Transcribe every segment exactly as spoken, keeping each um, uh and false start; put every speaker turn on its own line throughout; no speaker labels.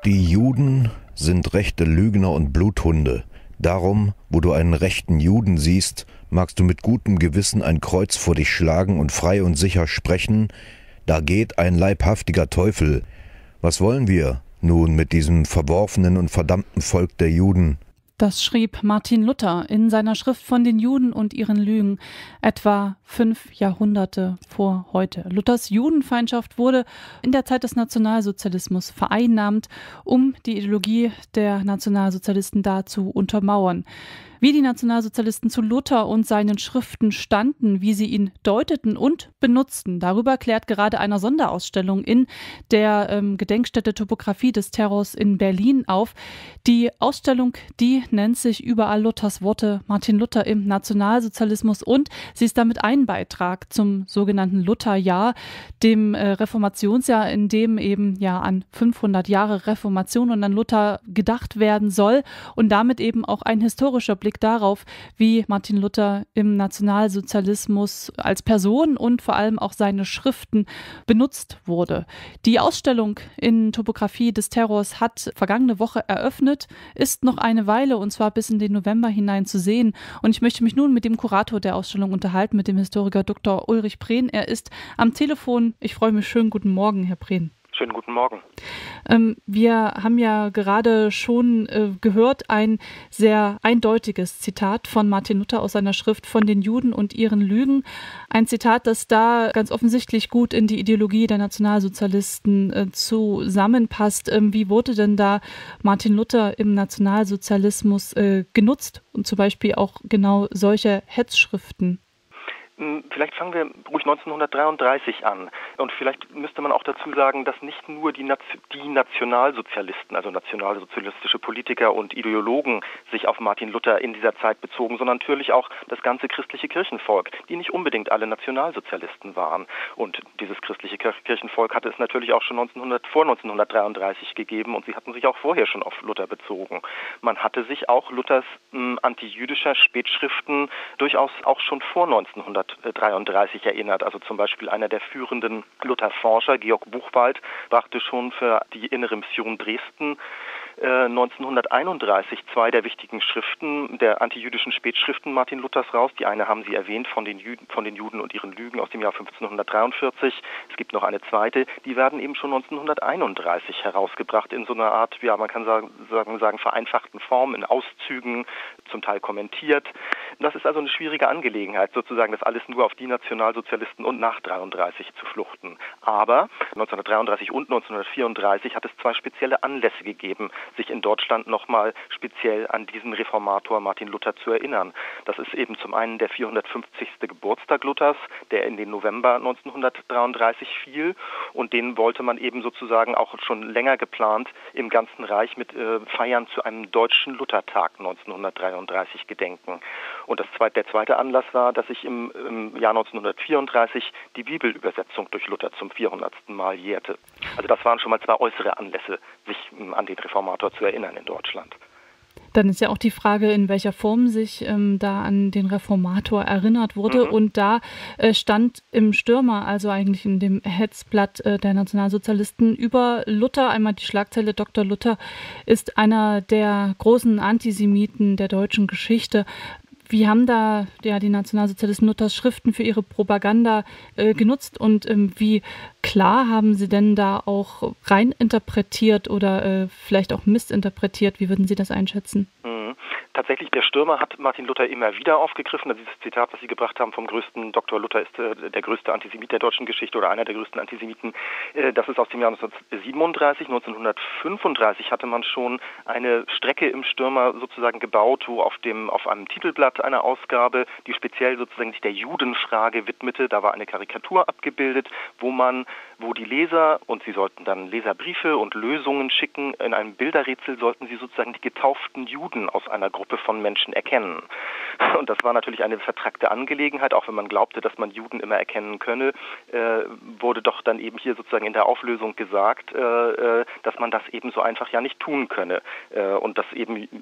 Die Juden sind rechte Lügner und Bluthunde. Darum, wo du einen rechten Juden siehst, magst du mit gutem Gewissen ein Kreuz vor dich schlagen und frei und sicher sprechen, da geht ein leibhaftiger Teufel. Was wollen wir nun mit diesem verworfenen und verdammten Volk der Juden?
Das schrieb Martin Luther in seiner Schrift von den Juden und ihren Lügen, etwa fünf Jahrhunderte vor heute. Luthers Judenfeindschaft wurde in der Zeit des Nationalsozialismus vereinnahmt, um die Ideologie der Nationalsozialisten da zu untermauern. Wie die Nationalsozialisten zu Luther und seinen Schriften standen, wie sie ihn deuteten und benutzten, darüber klärt gerade eine Sonderausstellung in der ähm, Gedenkstätte Topographie des Terrors in Berlin auf. Die Ausstellung, die nennt sich Überall Luthers Worte, Martin Luther im Nationalsozialismus, und sie ist damit ein Beitrag zum sogenannten Lutherjahr, dem äh, Reformationsjahr, in dem eben ja an fünfhundert Jahre Reformation und an Luther gedacht werden soll und damit eben auch ein historischer Blick darauf, wie Martin Luther im Nationalsozialismus als Person und vor allem auch seine Schriften benutzt wurde. Die Ausstellung in Topographie des Terrors hat vergangene Woche eröffnet, ist noch eine Weile und zwar bis in den November hinein zu sehen. Und ich möchte mich nun mit dem Kurator der Ausstellung unterhalten, mit dem Historiker Doktor Ulrich Prehn. Er ist am Telefon. Ich freue mich. Schönen guten Morgen, Herr Prehn.
Schönen guten Morgen.
Ähm, wir haben ja gerade schon äh, gehört, ein sehr eindeutiges Zitat von Martin Luther aus seiner Schrift von den Juden und ihren Lügen. Ein Zitat, das da ganz offensichtlich gut in die Ideologie der Nationalsozialisten äh, zusammenpasst. Ähm, wie wurde denn da Martin Luther im Nationalsozialismus äh, genutzt und zum Beispiel auch genau solche Hetzschriften?
Vielleicht fangen wir ruhig neunzehnhundertdreiunddreißig an. Und vielleicht müsste man auch dazu sagen, dass nicht nur die, Nation, die Nationalsozialisten, also nationalsozialistische Politiker und Ideologen sich auf Martin Luther in dieser Zeit bezogen, sondern natürlich auch das ganze christliche Kirchenvolk, die nicht unbedingt alle Nationalsozialisten waren. Und dieses christliche Kirchenvolk hatte es natürlich auch schon neunzehnhundert, vor neunzehnhundertdreiunddreißig gegeben und sie hatten sich auch vorher schon auf Luther bezogen. Man hatte sich auch Luthers mh, antijüdischer Spätschriften durchaus auch schon vor neunzehnhundertdreiunddreißig erinnert. Also zum Beispiel einer der führenden Luther-Forscher, Georg Buchwald, brachte schon für die Innere Mission Dresden äh, neunzehnhunderteinunddreißig zwei der wichtigen Schriften, der antijüdischen Spätschriften Martin Luthers raus. Die eine haben Sie erwähnt, von den Juden, von den Juden und ihren Lügen aus dem Jahr fünfzehnhundertdreiundvierzig. Es gibt noch eine zweite, die werden eben schon neunzehnhunderteinunddreißig herausgebracht in so einer Art, ja, man kann sagen, sagen, sagen vereinfachten Form, in Auszügen, zum Teil kommentiert. Das ist also eine schwierige Angelegenheit, sozusagen das alles nur auf die Nationalsozialisten und nach dreiunddreißig zu fluchten. Aber neunzehnhundertdreiunddreißig und neunzehnhundertvierunddreißig hat es zwei spezielle Anlässe gegeben, sich in Deutschland nochmal speziell an diesen Reformator Martin Luther zu erinnern. Das ist eben zum einen der vierhundertfünfzigste Geburtstag Luthers, der in den November neunzehnhundertdreiunddreißig fiel, und den wollte man eben sozusagen auch schon länger geplant im ganzen Reich mit äh, Feiern zu einem deutschen Luthertag neunzehnhundertdreiunddreißig gedenken. Und das zweite, der zweite Anlass war, dass sich im, im Jahr neunzehnhundertvierunddreißig die Bibelübersetzung durch Luther zum vierhundertsten Mal jährte. Also das waren schon mal zwei äußere Anlässe, sich um, an den Reformator zu erinnern in Deutschland.
Dann ist ja auch die Frage, in welcher Form sich ähm, da an den Reformator erinnert wurde. Mhm. Und da äh, stand im Stürmer, also eigentlich in dem Hetzblatt äh, der Nationalsozialisten, über Luther einmal die Schlagzeile: Doktor Luther ist einer der großen Antisemiten der deutschen Geschichte. Wie haben da ja, die Nationalsozialisten Luthers Schriften für ihre Propaganda äh, genutzt und ähm, wie klar haben sie denn da auch rein interpretiert oder äh, vielleicht auch missinterpretiert? Wie würden Sie das einschätzen?
Mhm. Tatsächlich, der Stürmer hat Martin Luther immer wieder aufgegriffen. Also dieses Zitat, was Sie gebracht haben vom größten Doktor Luther ist äh, der größte Antisemit der deutschen Geschichte oder einer der größten Antisemiten. Äh, das ist aus dem Jahr neunzehnhundertsiebenunddreißig. neunzehnhundertfünfunddreißig hatte man schon eine Strecke im Stürmer sozusagen gebaut, wo auf dem auf einem Titelblatt einer Ausgabe, die speziell sozusagen sich der Judenfrage widmete, da war eine Karikatur abgebildet, wo man, wo die Leser, und sie sollten dann Leserbriefe und Lösungen schicken, in einem Bilderrätsel sollten sie sozusagen die getauften Juden aus einer Gruppe von Menschen erkennen. Und das war natürlich eine vertrackte Angelegenheit, auch wenn man glaubte, dass man Juden immer erkennen könne, äh, wurde doch dann eben hier sozusagen in der Auflösung gesagt, äh, dass man das eben so einfach ja nicht tun könne. Äh, und dass eben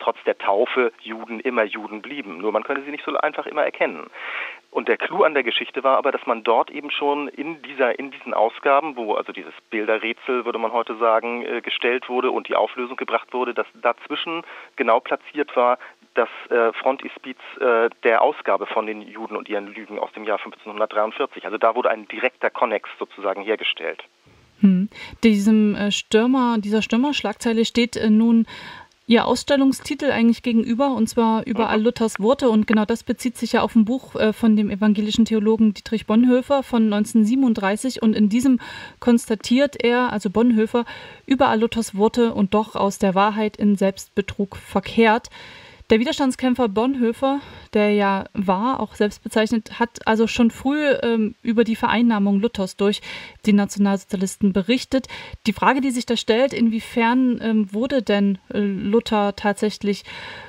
trotz der Taufe Juden immer Juden blieben. Nur man konnte sie nicht so einfach immer erkennen. Und der Clou an der Geschichte war aber, dass man dort eben schon in dieser, in diesen Ausgaben, wo also dieses Bilderrätsel, würde man heute sagen, äh, gestellt wurde und die Auflösung gebracht wurde, dass dazwischen genau platziert war das äh, Frontispiz äh, der Ausgabe von den Juden und ihren Lügen aus dem Jahr fünfzehnhundertdreiundvierzig. Also da wurde ein direkter Konnex sozusagen hergestellt.
Hm. Diesem äh, Stürmer, dieser Stürmerschlagzeile steht äh, nun Ihr Ausstellungstitel eigentlich gegenüber, und zwar Überall Luthers Worte. Und genau das bezieht sich ja auf ein Buch äh, von dem evangelischen Theologen Dietrich Bonhoeffer von neunzehnhundertsiebenunddreißig. Und in diesem konstatiert er, also Bonhoeffer, überall Luthers Worte und doch aus der Wahrheit in Selbstbetrug verkehrt. Der Widerstandskämpfer Bonhoeffer, der ja war, auch selbst bezeichnet, hat also schon früh ähm, über die Vereinnahmung Luthers durch die Nationalsozialisten berichtet. Die Frage, die sich da stellt, inwiefern ähm, wurde denn äh, Luther tatsächlich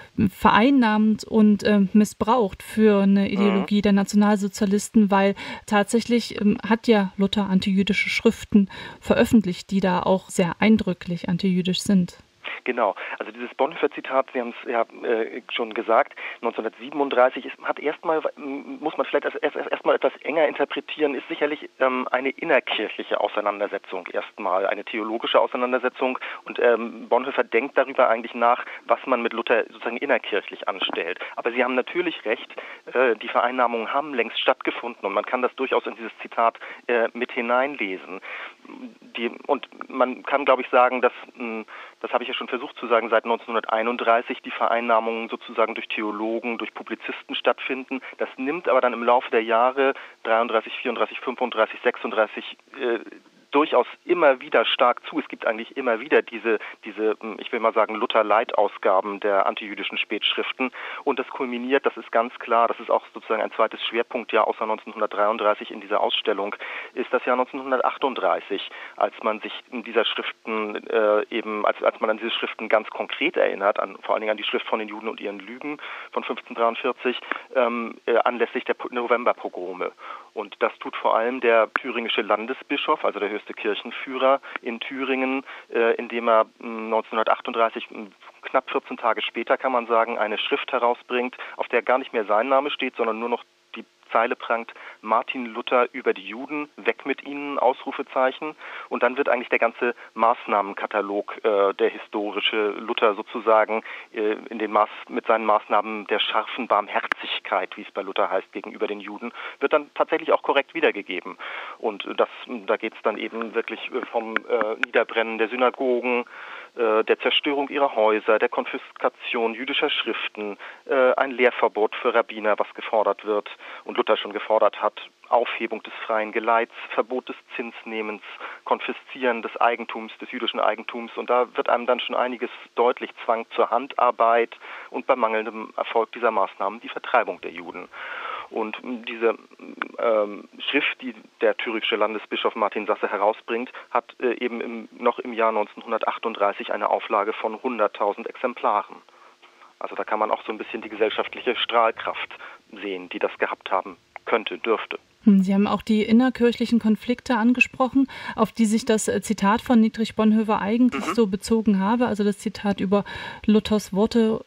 vereinnahmt und äh, missbraucht für eine Ideologie der Nationalsozialisten, weil tatsächlich ähm, hat ja Luther antijüdische Schriften veröffentlicht, die da auch sehr eindrücklich antijüdisch sind.
Genau, also dieses Bonhoeffer-Zitat, Sie haben es ja äh, schon gesagt, neunzehnhundertsiebenunddreißig ist, hat erstmal, muss man vielleicht erst, erst, erstmal etwas enger interpretieren, ist sicherlich ähm, eine innerkirchliche Auseinandersetzung erstmal, eine theologische Auseinandersetzung, und ähm, Bonhoeffer denkt darüber eigentlich nach, was man mit Luther sozusagen innerkirchlich anstellt. Aber Sie haben natürlich recht, äh, die Vereinnahmungen haben längst stattgefunden und man kann das durchaus in dieses Zitat äh, mit hineinlesen. Die, und man kann, glaube ich, sagen, dass, mh, das habe ich ja schon versucht zu sagen, seit neunzehnhunderteinunddreißig die Vereinnahmungen sozusagen durch Theologen, durch Publizisten stattfinden. Das nimmt aber dann im Laufe der Jahre dreiunddreißig, vierunddreißig, fünfunddreißig, sechsunddreißig äh, durchaus immer wieder stark zu. Es gibt eigentlich immer wieder diese, diese, ich will mal sagen, Luther-Light-Ausgaben der antijüdischen Spätschriften. Und das kulminiert, das ist ganz klar, das ist auch sozusagen ein zweites Schwerpunktjahr außer neunzehnhundertdreiunddreißig in dieser Ausstellung, ist das Jahr neunzehnhundertachtunddreißig, als man sich in dieser Schriften äh, eben, als, als man an diese Schriften ganz konkret erinnert, an, vor allen Dingen an die Schrift von den Juden und ihren Lügen von fünfzehnhundertdreiundvierzig, ähm, äh, anlässlich der Novemberpogrome. Und das tut vor allem der thüringische Landesbischof, also der höchste Kirchenführer in Thüringen, äh, indem er neunzehnhundertachtunddreißig, knapp vierzehn Tage später kann man sagen, eine Schrift herausbringt, auf der gar nicht mehr sein Name steht, sondern nur noch die Zeile prangt: Martin Luther über die Juden, weg mit ihnen, Ausrufezeichen. Und dann wird eigentlich der ganze Maßnahmenkatalog, äh, der historische Luther sozusagen, äh, in den Maß, mit seinen Maßnahmen der scharfen Barmherzigkeit, wie es bei Luther heißt, gegenüber den Juden, wird dann tatsächlich auch korrekt wiedergegeben. Und das, da geht es dann eben wirklich vom äh, Niederbrennen der Synagogen, äh, der Zerstörung ihrer Häuser, der Konfiskation jüdischer Schriften, äh, ein Lehrverbot für Rabbiner, was gefordert wird und Luther schon gefordert hat, Aufhebung des freien Geleits, Verbot des Zinsnehmens, Konfiszieren des Eigentums, des jüdischen Eigentums. Und da wird einem dann schon einiges deutlich: Zwang zur Handarbeit und bei mangelndem Erfolg dieser Maßnahmen die Vertreibung der Juden. Und diese ähm, Schrift, die der thüringische Landesbischof Martin Sasse herausbringt, hat äh, eben im, noch im Jahr neunzehnhundertachtunddreißig eine Auflage von hunderttausend Exemplaren. Also da kann man auch so ein bisschen die gesellschaftliche Strahlkraft sehen, die das gehabt haben könnte, dürfte.
Sie haben auch die innerkirchlichen Konflikte angesprochen, auf die sich das Zitat von Dietrich Bonhoeffer eigentlich mhm. so bezogen habe, also das Zitat über Luthers Worte.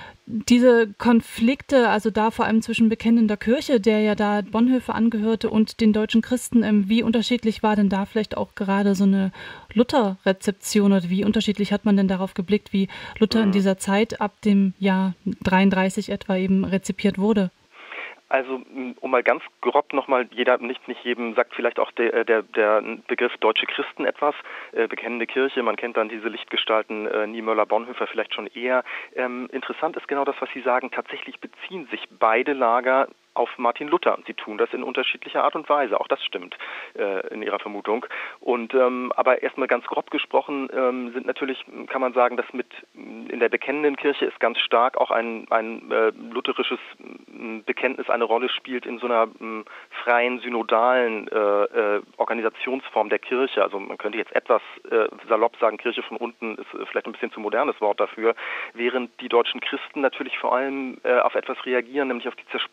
Diese Konflikte, also da vor allem zwischen bekennender Kirche, der ja da Bonhoeffer angehörte, und den deutschen Christen, wie unterschiedlich war denn da vielleicht auch gerade so eine Luther-Rezeption, oder wie unterschiedlich hat man denn darauf geblickt, wie Luther mhm. in dieser Zeit ab dem Jahr dreiunddreißig etwa eben rezipiert wurde?
Also um mal ganz grob nochmal, jeder, nicht, nicht jedem sagt vielleicht auch der, der, der Begriff deutsche Christen etwas, äh, bekennende Kirche, man kennt dann diese Lichtgestalten äh, Niemöller, Bonhoeffer vielleicht schon eher. Ähm, interessant ist genau das, was Sie sagen, tatsächlich beziehen sich beide Lager auf Martin Luther. Sie tun das in unterschiedlicher Art und Weise, auch das stimmt äh, in Ihrer Vermutung. Und ähm, aber erstmal ganz grob gesprochen ähm, sind natürlich, kann man sagen, dass mit in der bekennenden Kirche ist ganz stark auch ein, ein äh, lutherisches äh, Bekenntnis eine Rolle spielt in so einer äh, freien, synodalen äh, äh, Organisationsform der Kirche. Also man könnte jetzt etwas äh, salopp sagen, Kirche von unten ist äh, vielleicht ein bisschen zu modernes Wort dafür, während die deutschen Christen natürlich vor allem äh, auf etwas reagieren, nämlich auf die Zersplitterung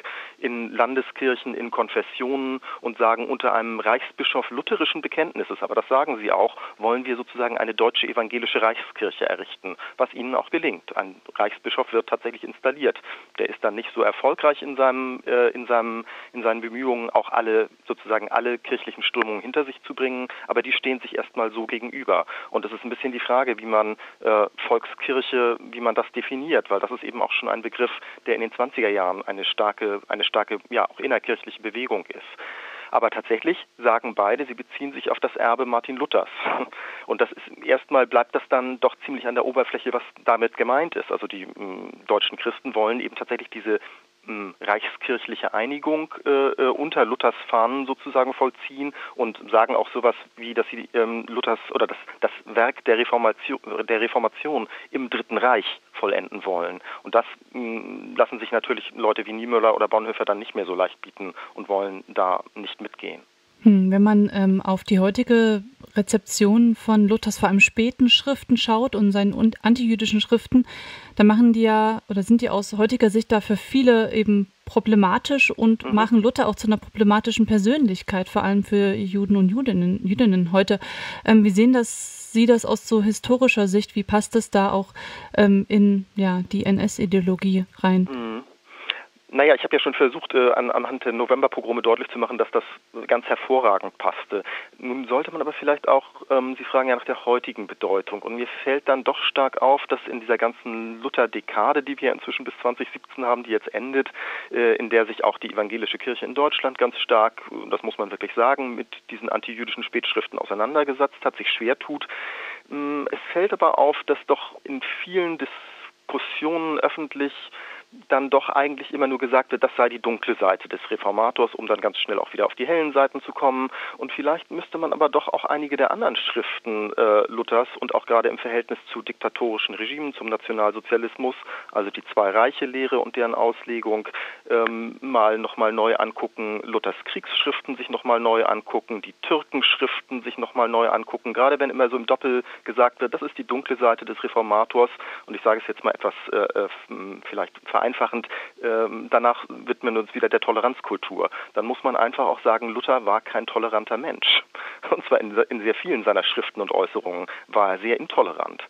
in Landeskirchen, in Konfessionen und sagen, unter einem Reichsbischof lutherischen Bekenntnisses, aber das sagen sie auch, wollen wir sozusagen eine deutsche evangelische Reichskirche errichten, was ihnen auch gelingt. Ein Reichsbischof wird tatsächlich installiert. Der ist dann nicht so erfolgreich in seinem, äh, in seinem, in seinen Bemühungen, auch alle, sozusagen alle kirchlichen Strömungen hinter sich zu bringen, aber die stehen sich erstmal so gegenüber. Und es ist ein bisschen die Frage, wie man äh, Volkskirche, wie man das definiert, weil das ist eben auch schon ein Begriff, der in den zwanziger Jahren eine starke, eine starke, ja, auch innerkirchliche Bewegung ist. Aber tatsächlich sagen beide, sie beziehen sich auf das Erbe Martin Luthers. Und das ist erstmal bleibt das dann doch ziemlich an der Oberfläche, was damit gemeint ist. Also die m, deutschen Christen wollen eben tatsächlich diese m, reichskirchliche Einigung äh, unter Luthers Fahnen sozusagen vollziehen und sagen auch sowas wie, dass sie ähm, Luthers oder das, das Werk der Reformation, der Reformation im Dritten Reich vollenden wollen. Und das mh, lassen sich natürlich Leute wie Niemöller oder Bonhoeffer dann nicht mehr so leicht bieten und wollen da nicht mitgehen.
Hm, wenn man ähm, auf die heutige Rezeption von Luthers vor allem späten Schriften schaut und seinen antijüdischen Schriften, dann machen die ja oder sind die aus heutiger Sicht da für viele eben problematisch und mhm. machen Luther auch zu einer problematischen Persönlichkeit, vor allem für Juden und Judinnen, Jüdinnen heute. Ähm, wie sehen das Sie das aus so historischer Sicht? Wie passt es da auch ähm, in ja, die N S-Ideologie rein?
Mhm. Naja, ich habe ja schon versucht, äh, an, anhand der Novemberpogrome deutlich zu machen, dass das ganz hervorragend passte. Nun sollte man aber vielleicht auch, ähm, Sie fragen ja nach der heutigen Bedeutung, und mir fällt dann doch stark auf, dass in dieser ganzen Luther-Dekade, die wir inzwischen bis zwanzig siebzehn haben, die jetzt endet, äh, in der sich auch die evangelische Kirche in Deutschland ganz stark, das muss man wirklich sagen, mit diesen antijüdischen Spätschriften auseinandergesetzt hat, sich schwer tut. Ähm, es fällt aber auf, dass doch in vielen Diskussionen öffentlich dann doch eigentlich immer nur gesagt wird, das sei die dunkle Seite des Reformators, um dann ganz schnell auch wieder auf die hellen Seiten zu kommen. Und vielleicht müsste man aber doch auch einige der anderen Schriften äh, Luthers und auch gerade im Verhältnis zu diktatorischen Regimen, zum Nationalsozialismus, also die Zwei-Reiche-Lehre und deren Auslegung, ähm, mal nochmal neu angucken, Luthers Kriegsschriften sich nochmal neu angucken, die Türkenschriften sich nochmal neu angucken, gerade wenn immer so im Doppel gesagt wird, das ist die dunkle Seite des Reformators. Und ich sage es jetzt mal etwas äh, vielleicht vereinfacht, Einfachend, ähm, danach widmen wir uns wieder der Toleranzkultur. Dann muss man einfach auch sagen, Luther war kein toleranter Mensch. Und zwar in, in sehr vielen seiner Schriften und Äußerungen war er sehr intolerant.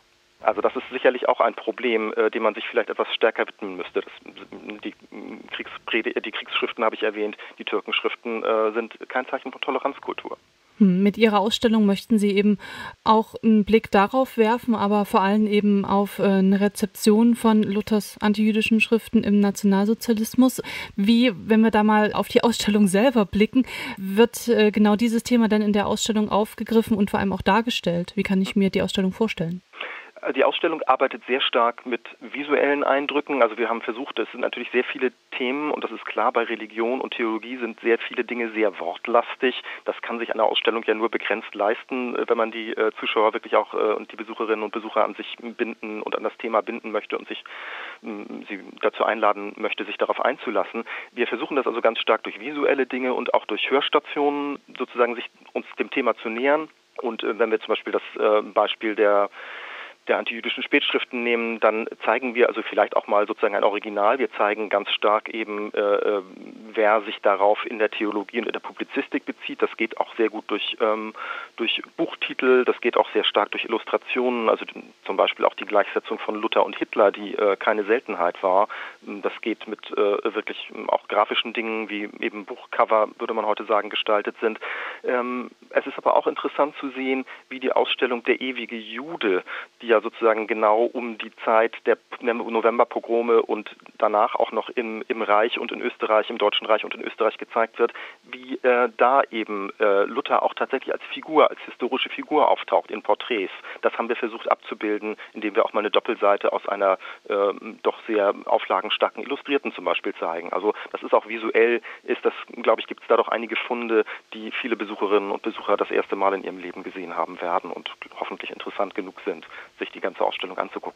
Also das ist sicherlich auch ein Problem, äh, dem man sich vielleicht etwas stärker widmen müsste. Das, die, Kriegspred- die Kriegsschriften habe ich erwähnt, die Türkenschriften äh, sind kein Zeichen von Toleranzkultur.
Mit Ihrer Ausstellung möchten Sie eben auch einen Blick darauf werfen, aber vor allem eben auf eine Rezeption von Luthers antijüdischen Schriften im Nationalsozialismus. Wie, wenn wir da mal auf die Ausstellung selber blicken, wird genau dieses Thema dann in der Ausstellung aufgegriffen und vor allem auch dargestellt? Wie kann ich mir die Ausstellung vorstellen?
Die Ausstellung arbeitet sehr stark mit visuellen Eindrücken. Also wir haben versucht, es sind natürlich sehr viele Themen und das ist klar, bei Religion und Theologie sind sehr viele Dinge sehr wortlastig. Das kann sich eine Ausstellung ja nur begrenzt leisten, wenn man die äh, Zuschauer wirklich auch äh, und die Besucherinnen und Besucher an sich binden und an das Thema binden möchte und sich mh, sie dazu einladen möchte, sich darauf einzulassen. Wir versuchen das also ganz stark durch visuelle Dinge und auch durch Hörstationen sozusagen sich uns dem Thema zu nähern. Und äh, wenn wir zum Beispiel das äh, Beispiel der der antijüdischen Spätschriften nehmen, dann zeigen wir also vielleicht auch mal sozusagen ein Original. Wir zeigen ganz stark eben, äh, wer sich darauf in der Theologie und in der Publizistik bezieht. Das geht auch sehr gut durch, ähm, durch Buchtitel, das geht auch sehr stark durch Illustrationen, also zum Beispiel auch die Gleichsetzung von Luther und Hitler, die äh, keine Seltenheit war. Das geht mit äh, wirklich auch grafischen Dingen, wie eben Buchcover, würde man heute sagen, gestaltet sind. Ähm, es ist aber auch interessant zu sehen, wie die Ausstellung Der ewige Jude, die ja sozusagen genau um die Zeit der Novemberpogrome und danach auch noch im, im Reich und in Österreich, im Deutschen Reich und in Österreich gezeigt wird, wie äh, da eben äh, Luther auch tatsächlich als Figur, als historische Figur auftaucht in Porträts. Das haben wir versucht abzubilden, indem wir auch mal eine Doppelseite aus einer äh, doch sehr auflagenstarken Illustrierten zum Beispiel zeigen. Also das ist auch visuell, ist das, glaube ich, gibt es da doch einige Funde, die viele Besucherinnen und Besucher das erste Mal in ihrem Leben gesehen haben werden und hoffentlich interessant genug sind, sich die ganze Ausstellung anzugucken.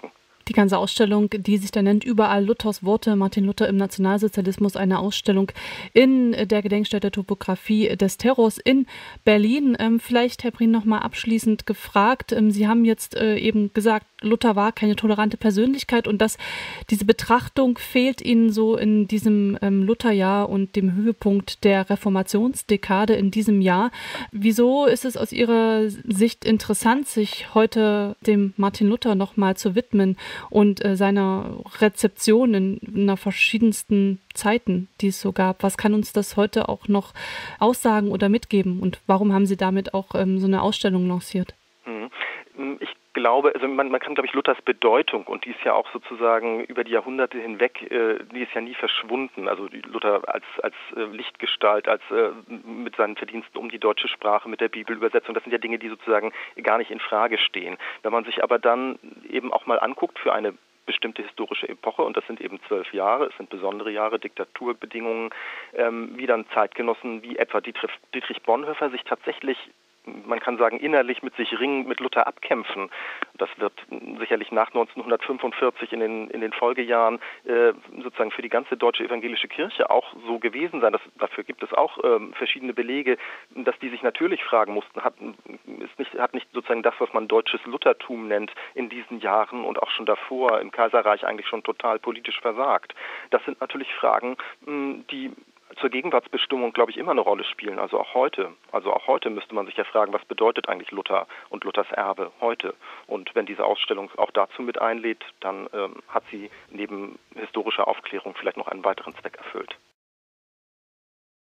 Die ganze Ausstellung, die sich da nennt, überall Luthers Worte, Martin Luther im Nationalsozialismus, eine Ausstellung in der Gedenkstätte Topographie des Terrors in Berlin. Ähm, vielleicht, Herr Brien, noch mal abschließend gefragt. Ähm, Sie haben jetzt äh, eben gesagt, Luther war keine tolerante Persönlichkeit und dass diese Betrachtung fehlt Ihnen so in diesem ähm, Lutherjahr und dem Höhepunkt der Reformationsdekade in diesem Jahr. Wieso ist es aus Ihrer Sicht interessant, sich heute dem Martin Luther noch mal zu widmen und äh, seiner Rezeption in, in einer verschiedensten Zeiten, die es so gab? Was kann uns das heute auch noch aussagen oder mitgeben? Und warum haben Sie damit auch ähm, so eine Ausstellung lanciert?
Ich glaube, also man, man kann, glaube ich, Luthers Bedeutung, und die ist ja auch sozusagen über die Jahrhunderte hinweg, äh, die ist ja nie verschwunden. Also Luther als, als äh, Lichtgestalt, als äh, mit seinen Verdiensten um die deutsche Sprache, mit der Bibelübersetzung, das sind ja Dinge, die sozusagen gar nicht in Frage stehen. Wenn man sich aber dann eben auch mal anguckt für eine bestimmte historische Epoche, und das sind eben zwölf Jahre, es sind besondere Jahre, Diktaturbedingungen, ähm, wie dann Zeitgenossen wie etwa Dietrich, Dietrich Bonhoeffer sich tatsächlich, man kann sagen, innerlich mit sich ringend mit Luther abkämpfen. Das wird sicherlich nach neunzehnhundertfünfundvierzig in den, in den Folgejahren äh, sozusagen für die ganze deutsche evangelische Kirche auch so gewesen sein. Das, dafür gibt es auch ähm, verschiedene Belege, dass die sich natürlich fragen mussten, hat, ist nicht, hat nicht sozusagen das, was man deutsches Luthertum nennt, in diesen Jahren und auch schon davor im Kaiserreich eigentlich schon total politisch versagt. Das sind natürlich Fragen, mh, die zur Gegenwartsbestimmung, glaube ich, immer eine Rolle spielen, also auch heute. Also auch heute müsste man sich ja fragen, was bedeutet eigentlich Luther und Luthers Erbe heute? Und wenn diese Ausstellung auch dazu mit einlädt, dann ähm, hat sie neben historischer Aufklärung vielleicht noch einen weiteren Zweck erfüllt.